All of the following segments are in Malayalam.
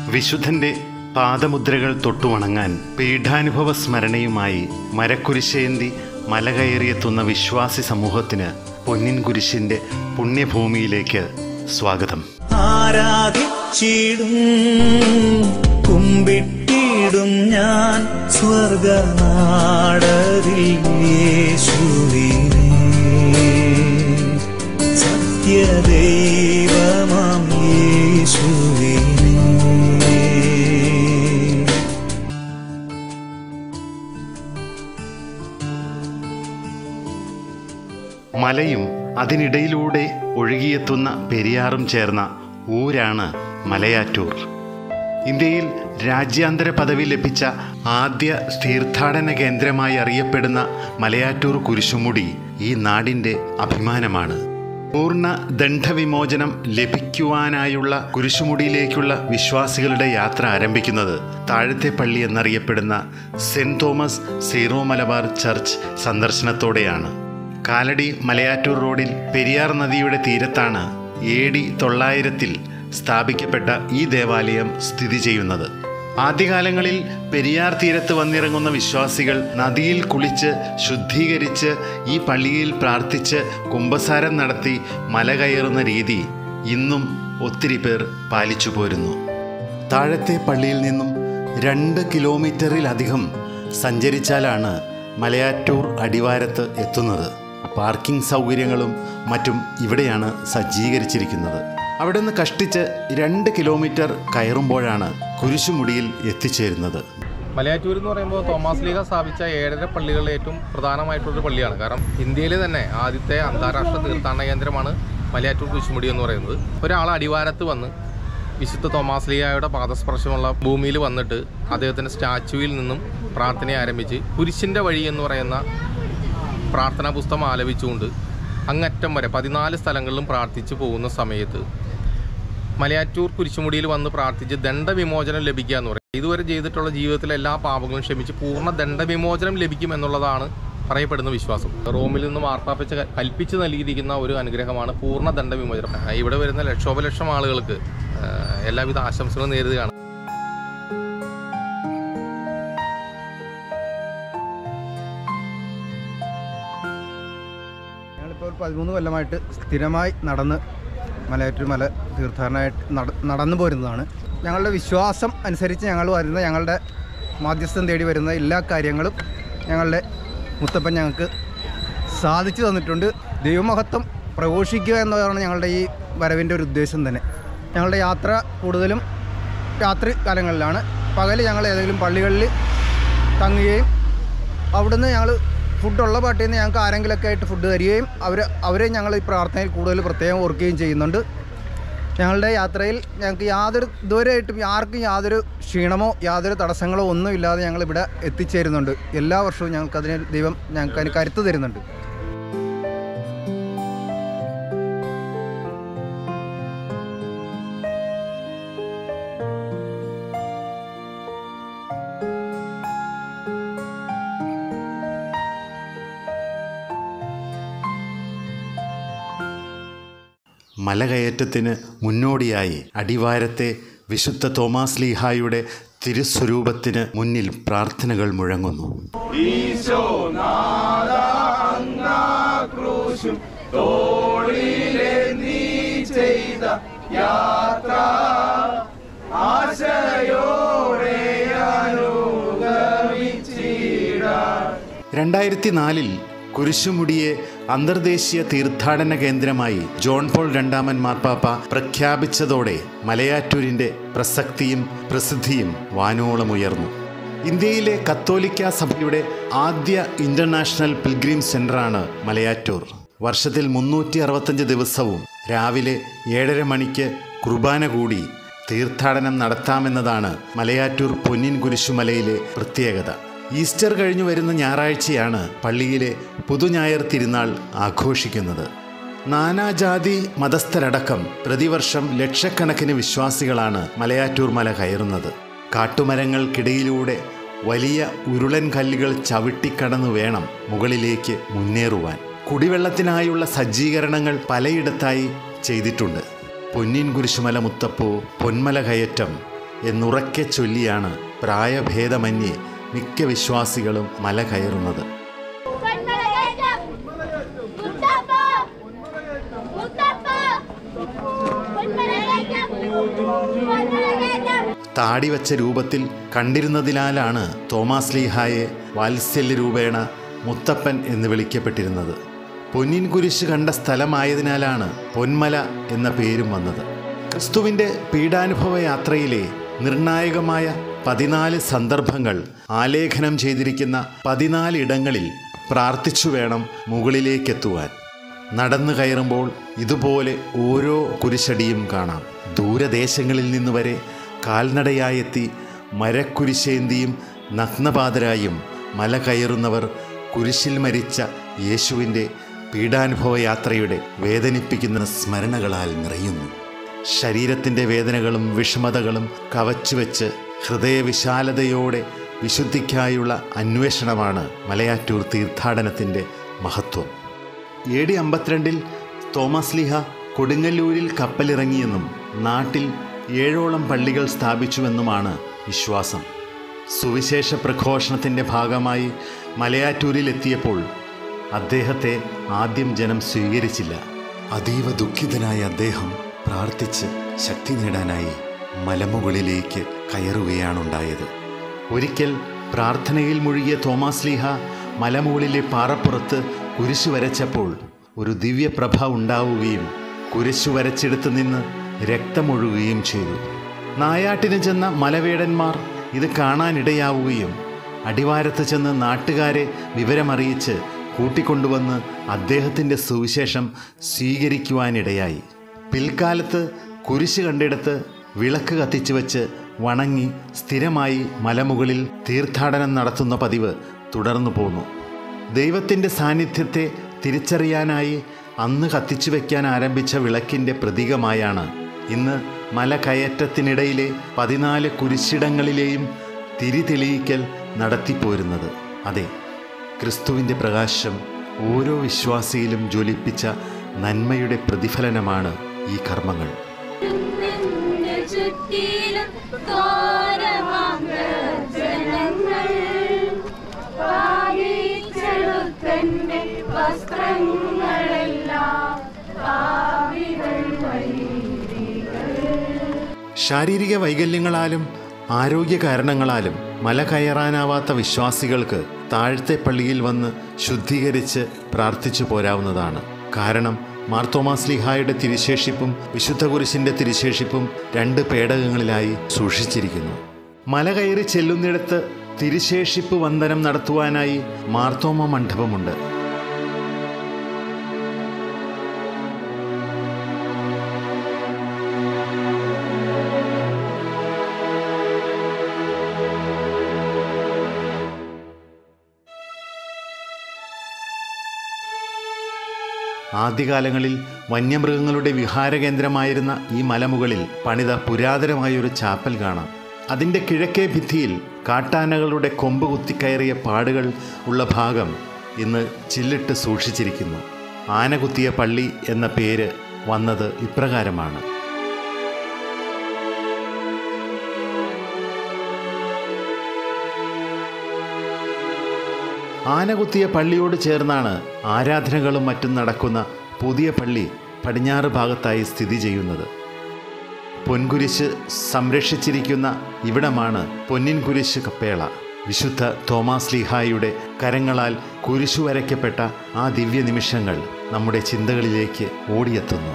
വിശുദ്ധന്റെ പാദമുദ്രകൾ തൊട്ടുവണങ്ങാൻ പീഠാനുഭവ സ്മരണയുമായി മരക്കുരിശേന്തി മല കയറിയെത്തുന്ന വിശ്വാസി സമൂഹത്തിന് പൊന്നിൻ കുരിശിന്റെ പുണ്യഭൂമിയിലേക്ക് സ്വാഗതം. ആരാധിച്ചിടും കുമ്പിട്ടിടും ഞാൻ സ്വർഗനാടതിൽ യേശുവിനെ, സത്യദൈവമാം യേശുവിനെ. മലയും അതിനിടയിലൂടെ ഒഴുകിയെത്തുന്ന പെരിയാറും ചേർന്ന ഊരാണ് മലയാറ്റൂർ. ഇന്ത്യയിൽ രാജ്യാന്തര പദവി ലഭിച്ച ആദ്യ തീർത്ഥാടന കേന്ദ്രമായി അറിയപ്പെടുന്ന മലയാറ്റൂർ കുരിശുമുടി ഈ നാടിൻ്റെ അഭിമാനമാണ്. പൂർണ്ണ ദണ്ഡവിമോചനം ലഭിക്കുവാനായുള്ള കുരിശുമുടിയിലേക്കുള്ള വിശ്വാസികളുടെ യാത്ര ആരംഭിക്കുന്നത് താഴത്തെ പള്ളി എന്നറിയപ്പെടുന്ന Saint Thomas Syro Malabar church സന്ദർശനത്തോടെയാണ്. കാലടി മലയാറ്റൂർ റോഡിൽ പെരിയാർ നദിയുടെ തീരത്താണ് AD 900 സ്ഥാപിക്കപ്പെട്ട ഈ ദേവാലയം സ്ഥിതി ചെയ്യുന്നത്. ആദ്യകാലങ്ങളിൽ പെരിയാർ തീരത്ത് വന്നിറങ്ങുന്ന വിശ്വാസികൾ നദിയിൽ കുളിച്ച് ശുദ്ധീകരിച്ച് ഈ പള്ളിയിൽ പ്രാർത്ഥിച്ച് കുമ്പസാരം നടത്തി മല കയറുന്ന രീതി ഇന്നും ഒത്തിരി പേർ പാലിച്ചു പോരുന്നു. താഴത്തെ പള്ളിയിൽ നിന്നും 2 കിലോമീറ്ററിലധികം സഞ്ചരിച്ചാലാണ് മലയാറ്റൂർ അടിവാരത്ത് എത്തുന്നത്. പാർക്കിംഗ് സൗകര്യങ്ങളും മറ്റും ഇവിടെയാണ് സജ്ജീകരിച്ചിരിക്കുന്നത്. അവിടെ നിന്ന് കഷ്ടിച്ച് 2 കിലോമീറ്റർ കയറുമ്പോഴാണ് കുരിശുമുടിയിൽ എത്തിച്ചേരുന്നത്. മലയാറ്റൂർ എന്ന് പറയുമ്പോൾ തോമാസ് ലീഗ സ്ഥാപിച്ച 7 പള്ളികളിൽ ഏറ്റവും പ്രധാനമായിട്ടുള്ളൊരു പള്ളിയാണ്. കാരണം ഇന്ത്യയിലെ തന്നെ ആദ്യത്തെ അന്താരാഷ്ട്ര തീർത്ഥാടന കേന്ദ്രമാണ് മലയാറ്റൂർ കുരിശുമുടി എന്ന് പറയുന്നത്. ഒരാൾ അടിവാരത്ത് വന്ന് വിശുദ്ധ തോമാസ് ലീഗയുടെ പാദസ്പർശമുള്ള ഭൂമിയിൽ വന്നിട്ട് അദ്ദേഹത്തിൻ്റെ സ്റ്റാച്യുവിൽ നിന്നും പ്രാർത്ഥന ആരംഭിച്ച് കുരിശിൻ്റെ വഴി എന്ന് പറയുന്ന പ്രാർത്ഥനാ പുസ്തകം ആലപിച്ചുകൊണ്ട് അങ്ങറ്റം വരെ 14 സ്ഥലങ്ങളിലും പ്രാർത്ഥിച്ചു പോകുന്ന സമയത്ത് മലയാറ്റൂർ കുരിശുമുടിയിൽ വന്ന് പ്രാർത്ഥിച്ച് ദണ്ഡവിമോചനം ലഭിക്കുക എന്ന് പറയും. ഇതുവരെ ചെയ്തിട്ടുള്ള ജീവിതത്തിലെ എല്ലാ പാപങ്ങളും ക്ഷമിച്ച് പൂർണ്ണ ദണ്ഡവിമോചനം ലഭിക്കും എന്നുള്ളതാണ് പറയപ്പെടുന്ന വിശ്വാസം. റോമിൽ നിന്ന് മാർപ്പാപ്പ കൽപ്പിച്ച് നൽകിയിരിക്കുന്ന ഒരു അനുഗ്രഹമാണ് പൂർണ്ണ ദണ്ഡവിമോചനം. ഇവിടെ വരുന്ന ലക്ഷോപലക്ഷം ആളുകൾക്ക് എല്ലാവിധ ആശംസകളും നേരുകയാണ്. ഞങ്ങളിപ്പോൾ 13 കൊല്ലമായിട്ട് സ്ഥിരമായി നടന്ന് മലയാറ്റൂർ മല തീർത്ഥാടനമായിട്ട് നടന്നു പോരുന്നതാണ്. ഞങ്ങളുടെ വിശ്വാസം അനുസരിച്ച് ഞങ്ങളുടെ മാധ്യസ്ഥം തേടി വരുന്ന എല്ലാ കാര്യങ്ങളും ഞങ്ങളുടെ മുത്തപ്പൻ ഞങ്ങൾക്ക് സാധിച്ചു തന്നിട്ടുണ്ട്. ദൈവമഹത്വം പ്രഘോഷിക്കുക എന്നതാണ് ഞങ്ങളുടെ ഈ വരവിൻ്റെ ഒരു ഉദ്ദേശം തന്നെ. ഞങ്ങളുടെ യാത്ര കൂടുതലും രാത്രി കാലങ്ങളിലാണ്. പകൽ ഞങ്ങൾ ഏതെങ്കിലും പള്ളികളിൽ തങ്ങുകയും അവിടുന്ന് ഞങ്ങൾ ഫുഡുള്ള പാട്ടിൽ നിന്ന് ഞങ്ങൾക്ക് ആരെങ്കിലുമൊക്കെ ആയിട്ട് ഫുഡ് തരികയും അവരെ ഞങ്ങൾ ഈ പ്രാർത്ഥനയിൽ കൂടുതൽ പ്രത്യേകം ഓർക്കുകയും ചെയ്യുന്നുണ്ട്. ഞങ്ങളുടെ യാത്രയിൽ ഞങ്ങൾക്ക് ഇതുവരെയായിട്ടും ആർക്കും യാതൊരു ക്ഷീണമോ യാതൊരു തടസ്സങ്ങളോ ഒന്നുമില്ലാതെ ഞങ്ങളിവിടെ എത്തിച്ചേരുന്നുണ്ട്. എല്ലാ വർഷവും ദൈവം ഞങ്ങൾക്ക് അതിന് കരുത്ത് തരുന്നുണ്ട്. മലകയറ്റത്തിന് മുന്നോടിയായി അടിവാരത്തെ വിശുദ്ധ തോമാസ് ലീഹായുടെ തിരുസ്വരൂപത്തിന് മുന്നിൽ പ്രാർത്ഥനകൾ മുഴങ്ങുന്നു. യാത്ര 2004 കുരിശുമുടിയെ അന്തർദേശീയ തീർത്ഥാടന കേന്ദ്രമായി ജോൺ പോൾ 2 മാർപ്പാപ്പ പ്രഖ്യാപിച്ചതോടെ മലയാറ്റൂരിൻ്റെ പ്രസക്തിയും പ്രസിദ്ധിയും വാനോളമുയർന്നു. ഇന്ത്യയിലെ കത്തോലിക്ക സഭയുടെ ആദ്യ ഇൻ്റർനാഷണൽ പിൽഗ്രിം സെൻ്ററാണ് മലയാറ്റൂർ. വർഷത്തിൽ 365 ദിവസവും രാവിലെ 7:30 മണിക്ക് കുർബാന കൂടി തീർത്ഥാടനം നടത്താമെന്നതാണ് മലയാറ്റൂർ പൊന്നിൻ കുരിശുമലയിലെ പ്രത്യേകത. ഈസ്റ്റർ കഴിഞ്ഞു വരുന്ന ഞായറാഴ്ചയാണ് പള്ളിയിലെ പുതുഞായർ തിരുനാൾ ആഘോഷിക്കുന്നത്. നാനാജാതി മതസ്ഥരടക്കം പ്രതിവർഷം ലക്ഷക്കണക്കിന് വിശ്വാസികളാണ് മലയാറ്റൂർ മല കയറുന്നത്. കാട്ടുമരങ്ങൾക്കിടയിലൂടെ വലിയ ഉരുളൻ കല്ലുകൾ ചവിട്ടിക്കടന്നു വേണം മുകളിലേക്ക് മുന്നേറുവാൻ. കുടിവെള്ളത്തിനായുള്ള സജ്ജീകരണങ്ങൾ പലയിടത്തായി ചെയ്തിട്ടുണ്ട്. പൊന്നിൻ കുരിശുമല മുത്തപ്പോ, പൊന്മല കയറ്റം, എന്നുറക്കെ ചൊല്ലിയാണ് പ്രായഭേദമന്യേ മിക്ക വിശ്വാസികളും മല കയറുന്നത്. താടിവച്ച രൂപത്തിൽ കണ്ടിരുന്നതിനാലാണ് തോമാശ്ലീഹായെ വാത്സല്യരൂപേണ മുത്തപ്പൻ എന്ന് വിളിക്കപ്പെട്ടിരുന്നത്. പൊന്നിൻ കുരിശ് കണ്ട സ്ഥലമായതിനാലാണ് പൊന്മല എന്ന പേരും വന്നത്. ക്രിസ്തുവിൻ്റെ പീഡാനുഭവ യാത്രയിലെ നിർണായകമായ 14 സന്ദർഭങ്ങൾ ആലേഖനം ചെയ്തിരിക്കുന്ന 14 ഇടങ്ങളിൽ പ്രാർത്ഥിച്ചു വേണം മുകളിലേക്കെത്തുവാൻ. നടന്നു കയറുമ്പോൾ ഇതുപോലെ ഓരോ കുരിശടിയും കാണാം. ദൂരദേശങ്ങളിൽ നിന്ന് വരെ കാൽനടയായെത്തി മരക്കുരിശേന്തിയും നഗ്നപാതരായും മല കയറുന്നവർ കുരിശിൽ മരിച്ച യേശുവിൻ്റെ പീഡാനുഭവ യാത്രയുടെ വേദനിപ്പിക്കുന്ന സ്മരണകളാൽ നിറയുന്നു. ശരീരത്തിൻ്റെ വേദനകളും വിഷമതകളും കവച്ചുവെച്ച് ഹൃദയവിശാലതയോടെ വിശുദ്ധിക്കായുള്ള അന്വേഷണമാണ് മലയാറ്റൂർ തീർത്ഥാടനത്തിൻ്റെ മഹത്വം. AD 52 തോമാശ്ലീഹ കൊടുങ്ങല്ലൂരിൽ കപ്പലിറങ്ങിയെന്നും നാട്ടിൽ 7ഓളം പള്ളികൾ സ്ഥാപിച്ചുവെന്നുമാണ് വിശ്വാസം. സുവിശേഷ പ്രഘോഷണത്തിൻ്റെ ഭാഗമായി മലയാറ്റൂരിലെത്തിയപ്പോൾ അദ്ദേഹത്തെ ആദ്യം ജനം സ്വീകരിച്ചില്ല. അതീവ ദുഃഖിതനായ അദ്ദേഹം പ്രാർത്ഥിച്ച് ശക്തി നേടാനായി മലമുകളിലേക്ക് കയറുകയാണുണ്ടായത്. ഒരിക്കൽ പ്രാർത്ഥനയിൽ മുഴുകിയ തോമാശ്ലീഹ മലമുകളിലെ പാറപ്പുറത്ത് കുരിശു വരച്ചപ്പോൾ ഒരു ദിവ്യപ്രഭ ഉണ്ടാവുകയും കുരിശു വരച്ചെടുത്ത് നിന്ന് രക്തമൊഴുകുകയും ചെയ്തു. നായാട്ടിന് ചെന്ന മലവേടന്മാർ ഇത് കാണാനിടയാവുകയും അടിവാരത്ത് ചെന്ന് നാട്ടുകാരെ വിവരമറിയിച്ച് കൂട്ടിക്കൊണ്ടുവന്ന് അദ്ദേഹത്തിൻ്റെ സുവിശേഷം സ്വീകരിക്കുവാനിടയായി. പിൽക്കാലത്ത് കുരിശ് കണ്ടിടത്ത് വിളക്ക് കത്തിച്ചു വച്ച് വണങ്ങി സ്ഥിരമായി മലമുകളിൽ തീർത്ഥാടനം നടത്തുന്ന പതിവ് തുടർന്നു പോന്നു. ദൈവത്തിൻ്റെ സാന്നിധ്യത്തെ തിരിച്ചറിയാനായി അന്ന് കത്തിച്ചു വയ്ക്കാൻ ആരംഭിച്ച വിളക്കിൻ്റെ പ്രതീകമായാണ് ഇന്ന് മല കയറ്റത്തിനിടയിലെ 14 കുരിശിടങ്ങളിലെയും തിരി തെളിയിക്കൽ നടത്തിപ്പോരുന്നത്. അതെ, ക്രിസ്തുവിൻ്റെ പ്രകാശം ഓരോ വിശ്വാസിയിലും ജ്വലിപ്പിച്ച നന്മയുടെ പ്രതിഫലനമാണ് ഈ കർമ്മങ്ങൾ. ശാരീരിക വൈകല്യങ്ങളാലും ആരോഗ്യ കാരണങ്ങളാലും മല കയറാനാവാത്ത വിശ്വാസികൾക്ക് താഴത്തെ പള്ളിയിൽ വന്ന് ശുദ്ധീകരിച്ച് പ്രാർത്ഥിച്ചു പോരാവുന്നതാണ്. കാരണം മാർത്തോമാശ്ലീഹായുടെ തിരുശേഷിപ്പും വിശുദ്ധ കുരിശിൻ്റെ തിരുശേഷിപ്പും 2 പേടകങ്ങളിലായി സൂക്ഷിച്ചിരിക്കുന്നു. മല കയറി ചെല്ലുന്നിടത്ത് തിരുശേഷിപ്പ് വന്ദനം നടത്തുവാനായി മാർത്തോമ മണ്ഡപമുണ്ട്. ആദ്യകാലങ്ങളിൽ വന്യമൃഗങ്ങളുടെ വിഹാരകേന്ദ്രമായിരുന്ന ഈ മലമുകളിൽ പണിത പുരാതനമായൊരു ചാപ്പൽ കാണാം. അതിൻ്റെ കിഴക്കേ ഭിത്തിയിൽ കാട്ടാനകളുടെ കൊമ്പ് കുത്തിക്കയറിയ പാടുകൾ ഉള്ള ഭാഗം ഇന്ന് ചില്ലിട്ട് സൂക്ഷിച്ചിരിക്കുന്നു. ആനകുത്തിയ പള്ളി എന്ന പേര് വന്നത് ഇപ്രകാരമാണ്. ആനകുത്തിയ പള്ളിയോട് ചേർന്നാണ് ആരാധനകളും മറ്റും നടക്കുന്ന പുതിയ പള്ളി പടിഞ്ഞാറ് ഭാഗത്തായി സ്ഥിതി ചെയ്യുന്നത്. പൊൻകുരിശ് സംരക്ഷിച്ചിരിക്കുന്ന ഇവിടമാണ് പൊന്നിൻ കുരിശ് കപ്പേള. വിശുദ്ധ തോമാശ്ലീഹായുടെ കരങ്ങളാൽ കുരിശു വരയ്ക്കപ്പെട്ട ആ ദിവ്യ നിമിഷങ്ങൾ നമ്മുടെ ചിന്തകളിലേക്ക് ഓടിയെത്തുന്നു.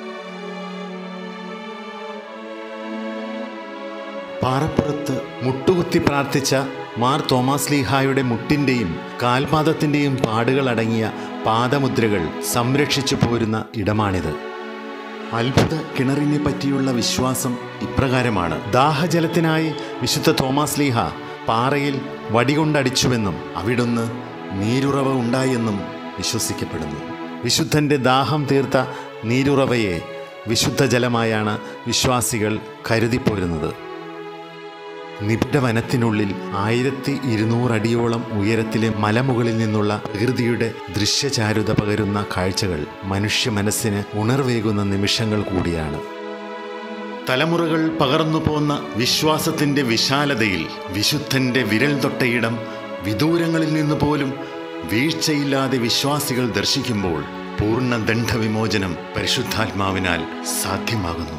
പാറപ്പുറത്ത് മുട്ടുകുത്തി പ്രാർത്ഥിച്ച മാർ തോമാശ്ലീഹായുടെ മുട്ടിൻ്റെയും കാൽപാദത്തിൻ്റെയും പാടുകളടങ്ങിയ പാദമുദ്രകൾ സംരക്ഷിച്ചു പോരുന്ന ഇടമാണിത്. അത്ഭുത കിണറിനെ പറ്റിയുള്ള വിശ്വാസം ഇപ്രകാരമാണ്. ദാഹജലത്തിനായി വിശുദ്ധ തോമാശ്ലീഹ പാറയിൽ വടികൊണ്ടടിച്ചുവെന്നും അവിടുന്ന് നീരുറവ ഉണ്ടായെന്നും വിശ്വസിക്കപ്പെടുന്നു. വിശുദ്ധൻ്റെ ദാഹം തീർത്ത നീരുറവയെ വിശുദ്ധ ജലമായാണ് വിശ്വാസികൾ കരുതിപ്പോരുന്നത്. നിബിഡ വനത്തിനുള്ളിൽ 1200 അടിയോളം ഉയരത്തിലെ മലമുകളിൽ നിന്നുള്ള പ്രകൃതിയുടെ ദൃശ്യചാരുത പകരുന്ന കാഴ്ചകൾ മനുഷ്യ മനസ്സിന് ഉണർവേകുന്ന നിമിഷങ്ങൾ കൂടിയാണ്. തലമുറകൾ പകർന്നു പോന്ന വിശ്വാസത്തിൻ്റെ വിശാലതയിൽ വിശുദ്ധൻ്റെ വിരൽ തൊട്ടയിടം വിദൂരങ്ങളിൽ നിന്ന് പോലും വീഴ്ചയില്ലാതെ വിശ്വാസികൾ ദർശിക്കുമ്പോൾ പൂർണ്ണ ദണ്ഡവിമോചനം പരിശുദ്ധാത്മാവിനാൽ സാധ്യമാകുന്നു.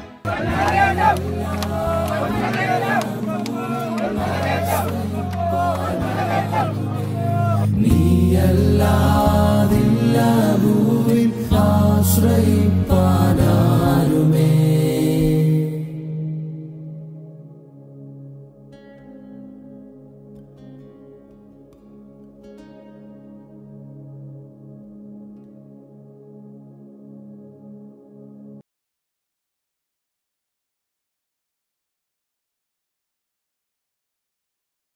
നീയല്ല